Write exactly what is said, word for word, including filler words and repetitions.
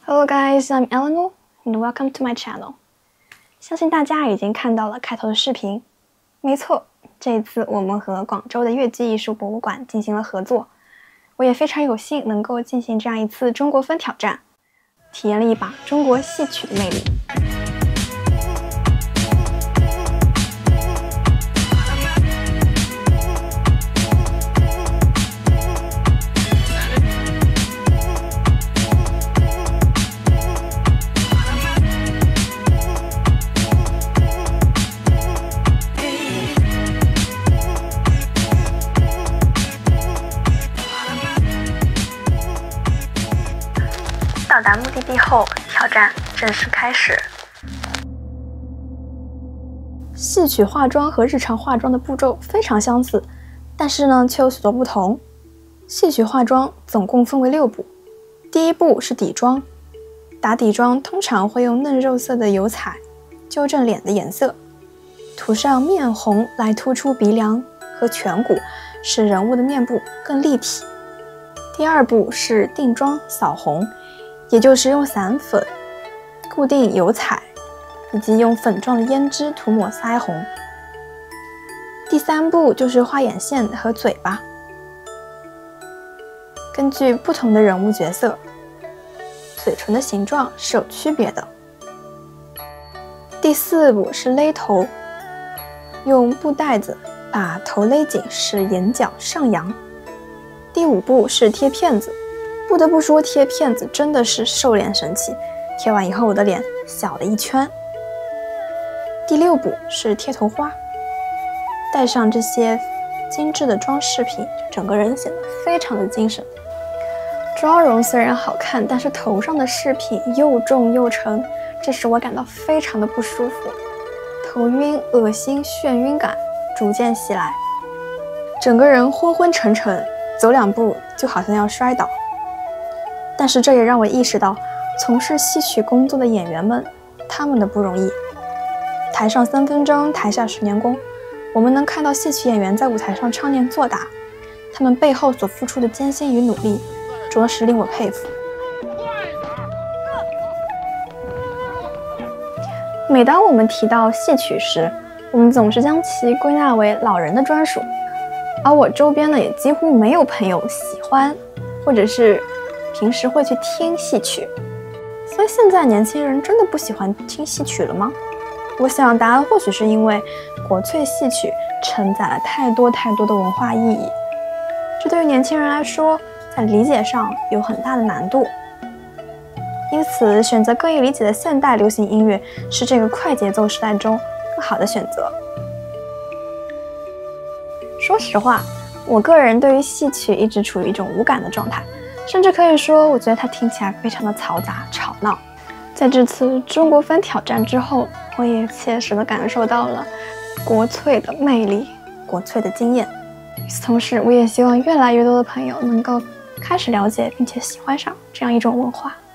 Hello guys, I'm Eleanor and welcome to my channel. 相信大家已经看到了开头的视频。没错，这一次我们和广州的粤剧艺术博物馆进行了合作，我也非常有幸能够进行这样一次中国风挑战，体验了一把中国戏曲的魅力。到达目的地后，挑战正式开始。戏曲化妆和日常化妆的步骤非常相似，但是呢却有许多不同。戏曲化妆总共分为六步，第一步是底妆。打底妆通常会用嫩肉色的油彩纠正脸的颜色，涂上面红来突出鼻梁和颧骨，使人物的面部更立体。第二步是定妆扫红，也就是用散粉固定油彩，以及用粉状的胭脂涂抹腮红。第三步就是画眼线和嘴巴，根据不同的人物角色，嘴唇的形状是有区别的。第四步是勒头，用布带子把头勒紧，使眼角上扬。第五步是贴片子，不得不说贴片子真的是瘦脸神器，贴完以后我的脸小了一圈。第六步是贴头花，戴上这些精致的装饰品，整个人显得非常的精神。妆容虽然好看，但是头上的饰品又重又沉，这使我感到非常的不舒服，头晕、恶心、眩晕感逐渐袭来，整个人昏昏沉沉，走两步就好像要摔倒。但是这也让我意识到，从事戏曲工作的演员们，他们的不容易。台上三分钟，台下十年功。我们能看到戏曲演员在舞台上唱念做打，他们背后所付出的艰辛与努力，着实令我佩服。每当我们提到戏曲时，我们总是将其归纳为老人的专属，而我周边呢也几乎没有朋友喜欢，或者是平时会去听戏曲。所以现在年轻人真的不喜欢听戏曲了吗？我想答案或许是因为国粹戏曲承载了太多太多的文化意义，这对于年轻人来说在理解上有很大的难度，因此选择更易理解的现代流行音乐是这个快节奏时代中更好的选择。说实话，我个人对于戏曲一直处于一种无感的状态，甚至可以说我觉得它听起来非常的嘈杂吵闹。在这次中国风挑战之后，我也切实地感受到了国粹的魅力，国粹的经验。与此同时，我也希望越来越多的朋友能够开始了解并且喜欢上这样一种文化。